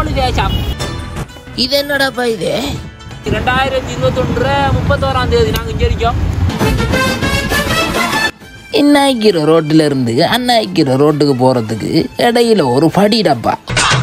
4 தேசம். இது என்னடாப்பா இது? 2021 31ஆம் தேதி நாங்க இங்க இருக்கோம். இன்னாய்க்கிற ரோட்டில் இருந்து அன்னாய்க்கிற ரோட்டுக்கு போகிறதுக்கு இடையில ஒரு படிடப்பா.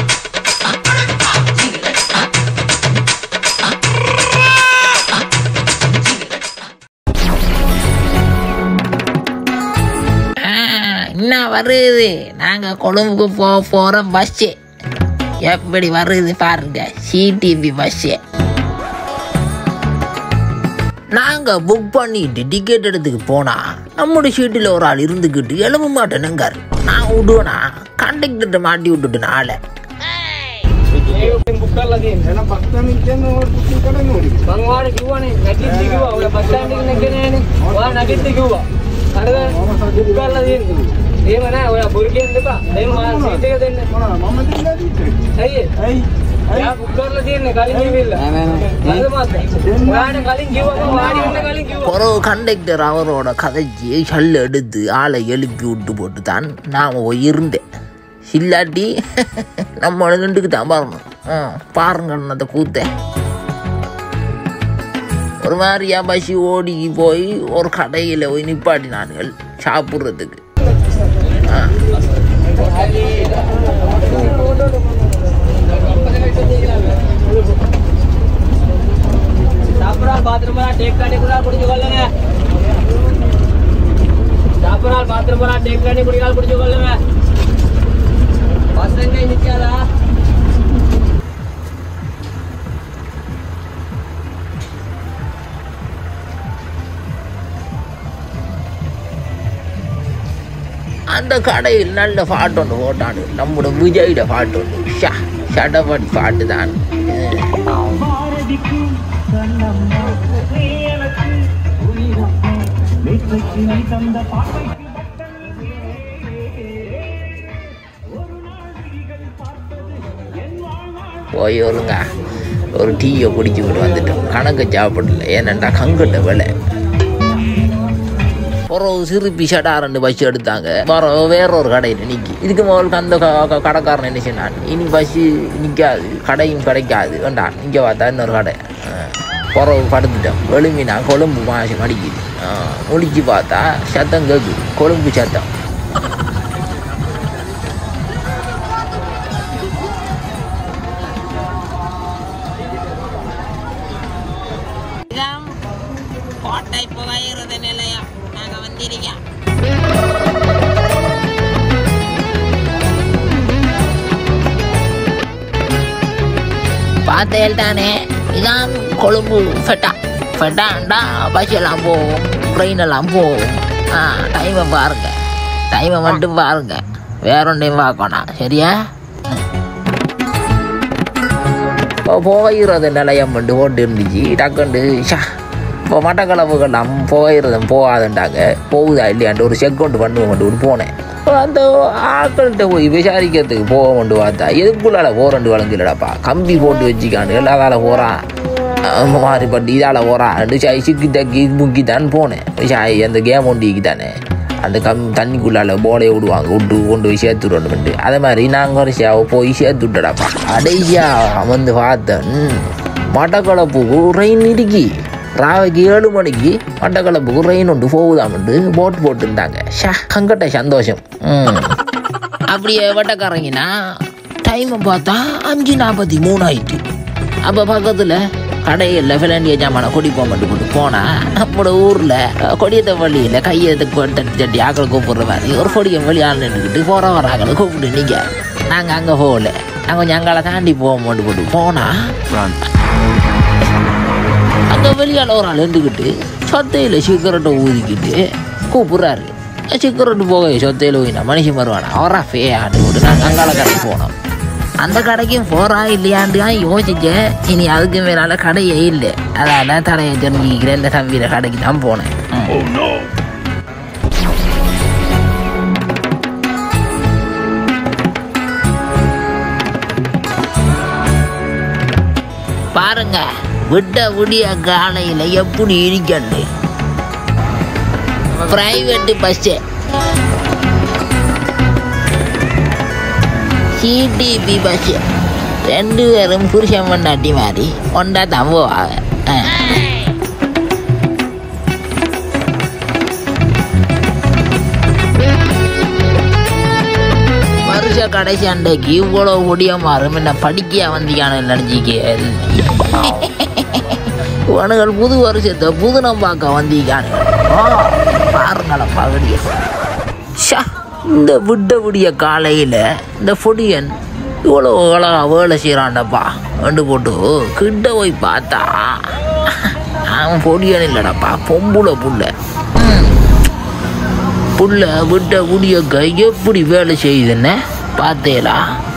என்ன வருது? நாங்கள் கொழும்புக்கு போகிற பஸ்ஸு எப்படி வருது பாருங்க. சிடிவி பஸ்ஸு நாங்கள் புக் பண்ணிட்டு டிக்கெட் எடுத்துக்கு போனால் நம்முடைய சீட்டில் ஒரு ஆள் இருந்துக்கிட்டு எழும்ப மாட்டேனுங்கார். நான் விடுவேனா கண்டக்டர்கிட்ட மாட்டி விட்டுட்டு நாளை கண்டக்டர் அவரோட கதைச்சி சல்ல எடுத்து ஆளை எழுப்பி விட்டு போட்டு தான் நாம் இருந்தேன். இல்லாட்டி நம்ம நின்றுக்கு தான் பாருங்க. பாருங்க அந்த கூத்த ஒரு மாதிரியா பசி ஓடி போய் ஒரு கடையில் போய் நிப்பாட்டினானுங்கள் சாப்பிட்றதுக்கு. பாத்ரூம் டேக் பண்ணி கூட குடிச்சு கொள்ளுங்க. சாப்பிட்றால் பாத்ரூம் டேக் பண்ணி குடிக்கால் குடிச்சு கொள்ளுங்க. பசங்க நிற்காதா? அந்த கடையில் நல்ல பாட்டு ஒன்று போட்டானு. நம்மளோட விஜயோட பாட்டு ஒன்று ஷடபடி பாட்டு தான். போய் ஒரு டீயை குடிச்சு விட்டு வந்துட்டோம். கணக்கு சாப்பிடல, ஏனண்டா கங்கிட்ட விலை. ஒரு சிறுப்பி ஷடாரண்டு பஸ் எடுத்தாங்க. வேற ஒரு கடையில் நிற்கி. இதுக்கு முதலுக்கு அந்த கடைக்காரன் என்ன சொன்னான், இனி பஸ்ஸு நிற்காது, கடையும் கிடைக்காது வேண்டாம், இங்கே பார்த்தா இன்னொரு கடை. புறவு படுத்துட்டோம். எழுமினா கொழும்பு மாசம் அடிக்குது. முடிச்சு பார்த்தா சத்தம் கேட்குது, கொழும்பு சத்தம். கோட்டை புகையிறது நிலையம் நாங்கள் வந்திருக்கோம். பார்த்தேன் தானே, இதான் கொழும்பு ஃபெட்டாண்டா பஸ் எல்லாம் போகும், ட்ரெயின் எல்லாம் போகும். டைமை பாருங்க, டைமை மட்டும் பாருங்க, வேற ஒன்றையும் பார்க்கணும். சரியா? புகையிறது நிலையம் வந்து ஓட்டு இருந்துச்சு. டக்குண்டு இப்போ மட்டக்களப்புக்கெல்லாம் புகையிறதும் போகாதுண்டாங்க. போகுதா இல்லையாண்டு ஒரு செக் கொண்டு பண்ணுவோம் போனேன். அந்த ஆக்கள்கிட்ட போய் விசாரிக்கிறதுக்கு போக கொண்டு பார்த்தா எதுக்குள்ளால போறண்டு வழங்கிலடாப்பா. கம்பி போட்டு வச்சுக்கான்னு எல்லாத்தால போகிறான், மாறிப்பட்டு இதால் போகிறான். சிக்கி தக்கி முக்கித்தான் போனேன். அந்த கேம் ஒண்டிக்கு தானே அந்த தண்ணிக்குள்ளால போலையை விடுவாங்க, விட்டு கொண்டு போய் சேர்த்து விடணும்ட்டு. அதே மாதிரி நாங்கள் வரிசையாக போய் சேர்த்து விட்டடாப்பா. அடையா வந்து பார்த்தேன், மட்டக்களப்புக்கு ரெயின் இடுக்கி ராவைக்கு 7 மணிக்கு மட்டக்களப்புக்கு ரெயின் ஒன்று போகுதாமண்டு போட்டு இருந்தாங்க. கங்கட்ட சந்தோஷம். அப்படியே வட்டக்காரங்கன்னா டைமை பார்த்தா 5:43 ஆயிட்டு. அப்போ பக்கத்தில் கடையில் ஃபிலாண்டிய ஜாமான கொடி போட்டு போட்டு போனால் நம்மளோட ஊரில் கொடியத்தை வழியில் கையை தட்டி ஆக்களை கூப்பிடுற மாதிரி ஒரு கொடியை வழி ஆள் நின்றுக்கிட்டு போகிற வர ஆக்களை கூப்பிட்டு நிற்க. நாங்கள் அங்கே போகல, நாங்கள் கொஞ்சம் அங்கால தாண்டி போட்டு போனால் அங்கே வெளியால் ஒரு ஆள் நின்றுக்கிட்டு சொத்தையில் சிகரெட்டை ஊதிக்கிட்டு கூப்பிட்றாரு. சிகரெட்டு போக சொத்தையில் ஊதினா மனுஷன் வருவானா அவரா ஃபேயாட்டு விட்டு நாங்கள் அங்கால கடைக்கு போனோம். அந்த கடைக்கும் போகிறா இல்லையாண்டு தான் யோசிச்சேன். இனி அதுக்கு மேலால கடையே இல்லை. அதால தடையை தெரிஞ்சுக்கிறேன். இந்த தம்பியில் கடைக்கு தான் போனேன். பாருங்க விட்ட விடிய காலையில் எப்படி இருக்கண்டு. பிரைவேட்டு பஸ்ஸு சிடிபி பஸ்ஸு 2 பேரும் புருஷன் பொண்டாட்டி மாதிரி ஒன்றா தான் போவாங்க. வருஷ கடைசி அண்டைக்கு இவ்வளோ ஒடிய மாறும் என்ன படிக்கையா வந்திக்கான நினைச்சிக்க உனகள் புது வருஷத்தை புதுனம் பார்க்க வந்திக்கானு பாருங்கள பகடிய. இந்த விடிய காலையில் இந்த பொடியன் இவ்வளோ அழகா வேலை செய்கிறான்டப்பா ரெண்டு போட்டு கிட்ட போய் பார்த்தா அவன் பொடியன் இல்லைடப்பா பொம்புல புள்ள விட்ட குடியக்க எப்படி வேலை செய்யுதுன்னு பார்த்தேலா?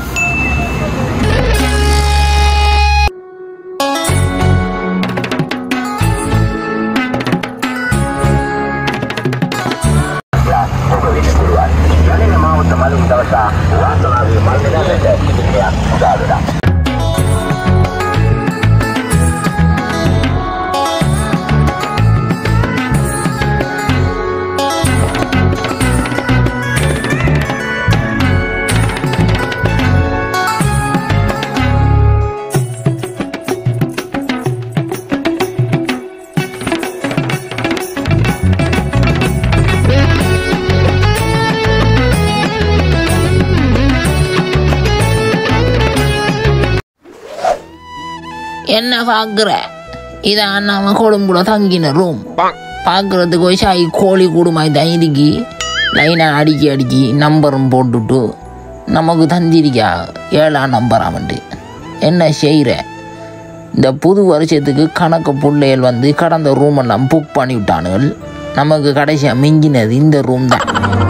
என்ன பார்க்குற? இதான் நம்ம கொழும்புல தங்கின ரூம். பார்க்குறதுக்கு வயசாகி கோழி கூடுமாய் தங்கிக்கு லைனாக அடிக்கி நம்பரும் போட்டுட்டு நமக்கு தந்திரிக்கா 7ஆம் நம்பராமண்டு. என்ன செய்கிற? இந்த புது வருஷத்துக்கு கணக்கு பிள்ளைகள் வந்து கடந்த ரூமெல்லாம் புக் பண்ணி விட்டானுகள். நமக்கு கடைசியாக மிஞ்சினது இந்த ரூம் தான்.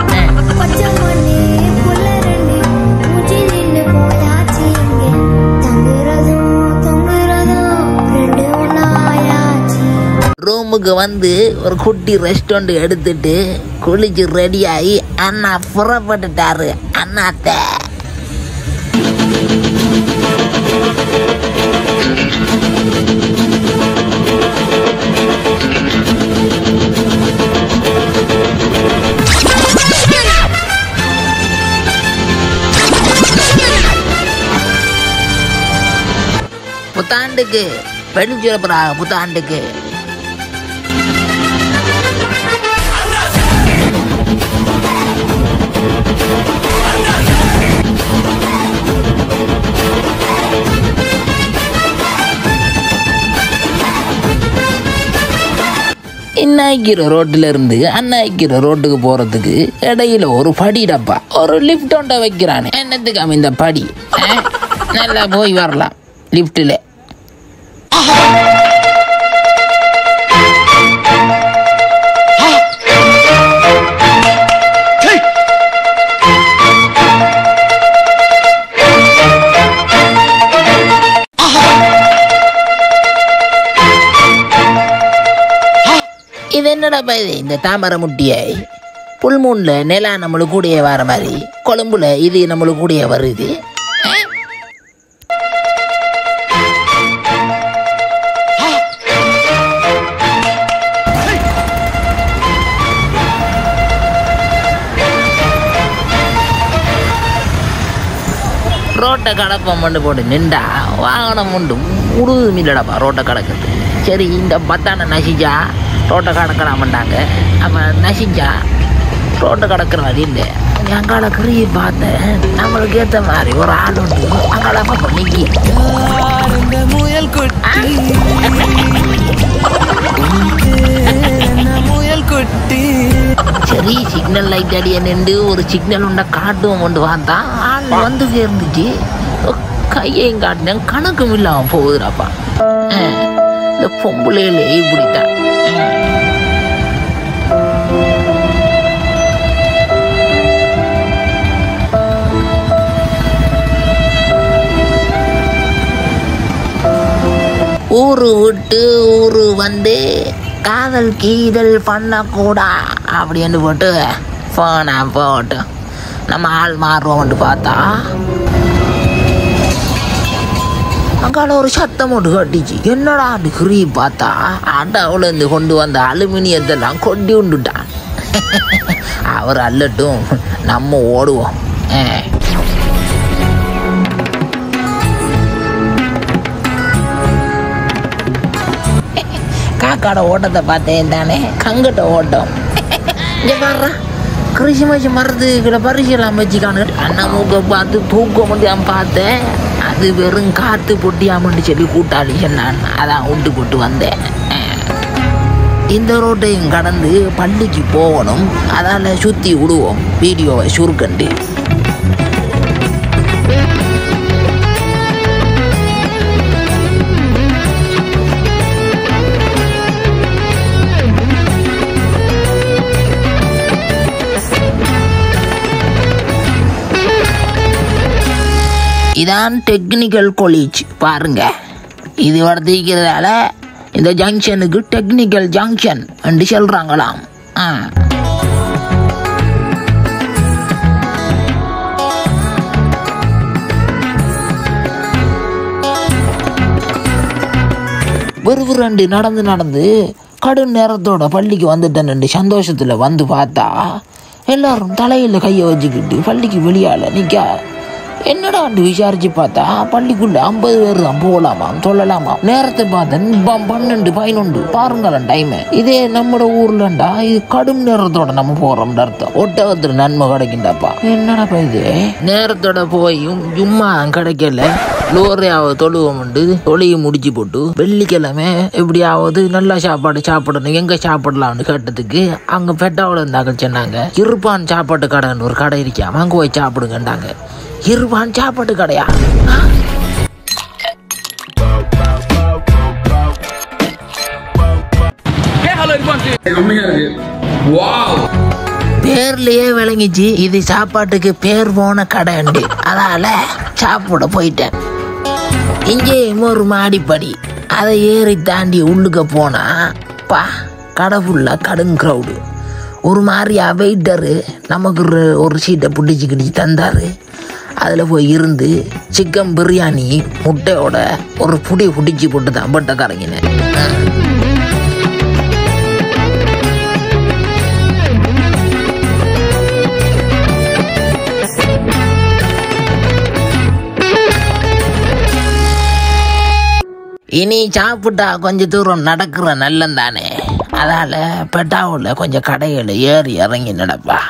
ரூமுக்கு வந்து ஒரு குட்டி ரெஸ்டாரண்ட் எடுத்துட்டு குளிச்சு ரெடியாகி அண்ணா புறப்பட்டுட்டாரு. அண்ணாத்த புத்தாண்டுக்கு வெடிச்சுரப்புறா. புத்தாண்டுக்கு இன்னாய்க்கிற ரோட்டில் இருந்து அண்ணாய்க்கிற ரோட்டுக்கு போகிறதுக்கு இடையில ஒரு படிடப்பா ஒரு லிஃப்ட் ஒன்றை வைக்கிறானே. என்னத்துக்கு இந்த படி? நல்லா போய் வரலாம் லிஃப்ட்டில். இது என்னடாப்பா இது? இந்த தாமரை முட்டியை புல்மூனில் நிலா நம்மளுக்கு கூடிய வர மாதிரி கொழும்புல இது நம்மளுக்கு கூடிய வருது. ரோட்டை கடப்பம் மண்டு போட்டு நின்றா வாகனம் உண்டு உடுது மில்லடப்பா ரோட்டை கடக்குது. சரி இந்த பத்தான நசிச்சா ரோட்டை கடக்கலாமண்டாங்க. அப்போ நசிச்சா ரோட்டை கடக்கிற மாதிரி இல்லை. அங்கால கிரியை பார்த்தேன் நம்மளுக்கு ஏற்ற மாதிரி ஒரு ஆள் உண்டு. அங்கால பார்ப்போம் நிக்கி சரி சிக்னல் லைட் அடிய நின்று ஒரு சிக்னல் உண்ட காட்டுவோம் கொண்டு பார்த்தா ஆள் வந்து சேர்ந்துச்சு. கையையும் காட்டினேன் கணக்கும் இல்லாமல் போகுதுடாப்பா. இந்த பொம்பளையிலே இப்படித்தான். ஊரு விட்டு ஊரு வந்து காதல் கீதல் பண்ணக்கூடா அப்படின்னு போட்டு போனா போட்டு நம்ம ஆள் மாறுவோம்ட்டு பார்த்தா அங்கால ஒரு சத்தம் ஒன்று கட்டிச்சு. என்னடா கிரி பார்த்தா அடாவிலேருந்து கொண்டு வந்த அலுமினியத்தெல்லாம் கொட்டி உண்டுட்டான். அவர் அல்லட்டும் நம்ம ஓடுவோம். அக்காட ஓட்டத்தை பார்த்தேன் தானே, கங்கிட்ட ஓட்டம். இங்கே பாடுறா, கிறிஸ்மஸ் மரத்துக்கிட்ட பரிசெல்லாம் வச்சுக்கானு அண்ணன் மூக்க பார்த்து தூக்க முடியாம பார்த்தேன். அது வெறும் காற்று பொட்டியாமன்னு சொல்லி கூட்டாளி சொன்னான். அதான் விட்டு போட்டு வந்தேன். இந்த ரோட்டையும் கடந்து பள்ளிக்கு போகணும், அதால் சுற்றி விடுவோம் வீடியோவை சுருக்கண்டு. இதான் டெக்னிக்கல் காலேஜ் பாருங்க. இது வளர்த்திக்கிறதால இந்த ஜங்ஷனுக்கு டெக்னிக்கல் ஜங்ஷன் என்று சொல்றாங்களாம். வெறுவிரண்டு நடந்து கடும் நேரத்தோட பள்ளிக்கு வந்துட்டேன்னு சந்தோஷத்துல வந்து பார்த்தா எல்லாரும் தலையில கையை வச்சுக்கிட்டு பள்ளிக்கு வெளியால நிக்க. என்னடா விசாரிச்சு பார்த்தா பள்ளிக்குள்ள 50 பேர் தான் போகலாமாம், சொல்லலாமா. நேரத்தை பார்த்தேன் 12, 11 பாருங்களேன் டைம். இதே நம்ம ஊர்லண்டா இது கடும் நேரத்தோட நம்ம போறோம் அர்த்தம். ஒட்டகத்துல நன்மை கிடைக்கின்றாப்பா. என்னடா இது நேரத்தோட போயும் சும்மா கிடைக்கல. லோரையாவது தொழுவமுண்டு தொழியை முடிச்சு போட்டு வெள்ளிக்கிழமை எப்படியாவது நல்ல சாப்பாடு சாப்பிடணும், எங்க சாப்பிடலாம்னு கேட்டதுக்கு அங்க பெட்டாவோட இருந்தாங்க சொன்னாங்க. இருப்பான் சாப்பாட்டு கடைன்னு ஒரு கடை இருக்காம, அங்க போய் சாப்பிடுங்கண்டாங்க. இருப்பான் சாப்பாட்டு கடையா? பேர்லயே விளங்கிச்சு இது சாப்பாட்டுக்கு பேர் போன கடைண்டு. அதனால சாப்பிட போயிட்டேன். இங்கே ஒரு மாடிப்படி, அதை ஏறி தாண்டி உள்ளுக்க போனா பா கடை ஃபுல்லா கடும் க்ரௌடு. ஒரு மாதிரியா வெயிட்டரு நமக்கு ஒரு சீட்டை பிடிச்சி தந்தாரு. அதில் போய் இருந்து சிக்கன் பிரியாணி முட்டையோட ஒரு பிடிச்சி போட்டு தான் பட்டை கரைங்கினேன். இனி சாப்பிட்டா கொஞ்சம் தூரம் நடக்கிற நல்லம் தானே, அதால பெட்டாவில் கொஞ்சம் கடைகளை ஏறி இறங்கி நடப்பா.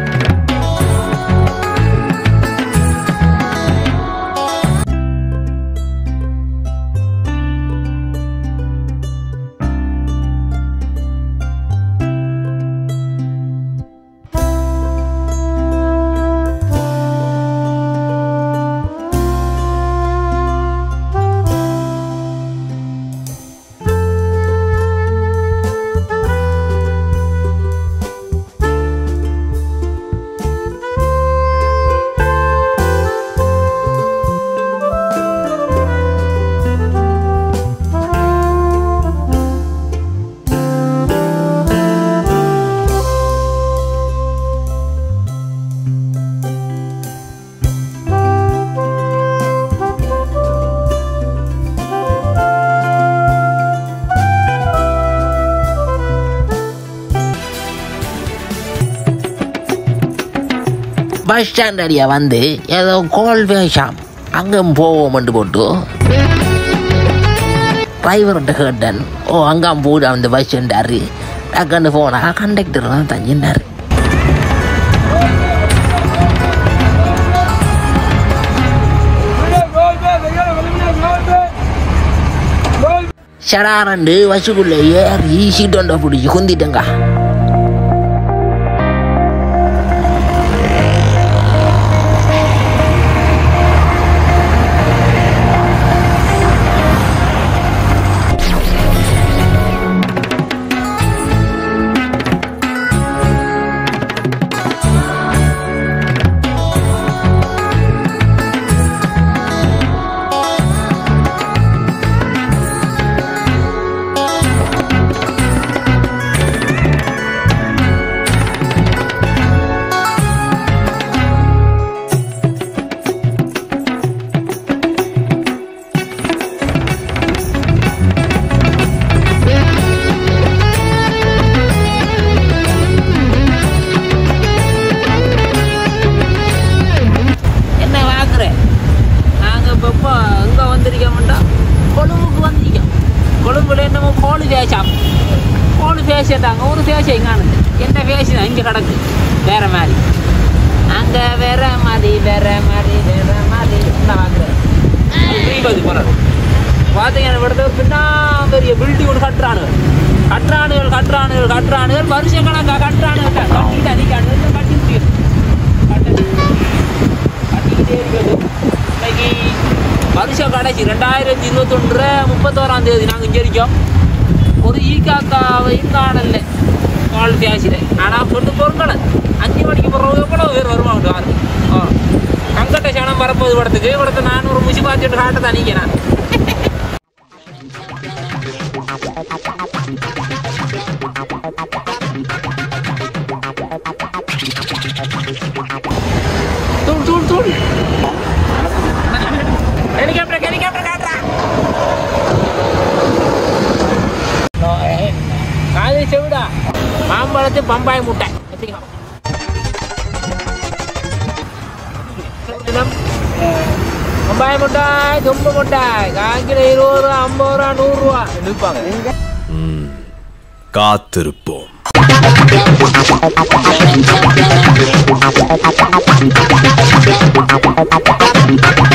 பஸ் ஸ்டாண்ட் அடியா வந்து ஏதோ கோல்வே ஷாப் அங்கே போவோம்ட்டு போட்டு டிரைவர்கிட்ட கேட்டேன். அங்கே போட அந்த பஸ் ஸ்டாண்டாரு டக்குன்னு போனால் கண்டக்டர் தான் தங்கினார். சடாரண்டு பஸ்ஸுக்குள்ளே ஏறி சீட்டோண்ட பிடிச்சி குந்திட்டேங்க. ஃபேஷன்டாங்க ஒரு ஃபேஷன் இங்கானு என்ன ஃபேஷன் தான் இங்கே கிடக்கு வேற மாதிரி அங்கே வேற மாதிரி பார்க்குறேன் ஸ்ரீபதி போகிறார் பார்த்தீங்கன்னா விடத்த பின்னா பெரிய பில்டிங் ஒன்று கட்டுறானுகள் வருஷ கணக்காக கட்டுறானுகள் கட்டிட்டு அதிகானுகள் கட்டி முடியும் கட்டிக்கிட்டே இருக்கிறது இன்னைக்கு வருஷம் கடைசி 2021 31ஆம் தேதி நாங்கள் இங்கே இருக்கோம் ஒரு ஈக்காக்காவையும் காணல கால் பேசில ஆனால் சொட்டு பொருட்களை 5 மணிக்கு போகிறவங்க கூட பேர் வருவாங்க யாரு அங்கட்ட சனம் வரப்போது படத்துக்கு இவடத்தை நான் ஒரு முசி பார்த்துட்டு காட்ட தான் நிற்கிறேன் தூள் ஹெலிகாப்டர் காட்டுறா காலை செவிடா மாம்பழத்து பம்பாய் முட்டை பம்பாய் முட்டாய் தும்பு முட்டாய் காய்கிற 20 ரூபா 50 ரூபா 100 ரூபா நிற்பாங்க காத்திருப்போம்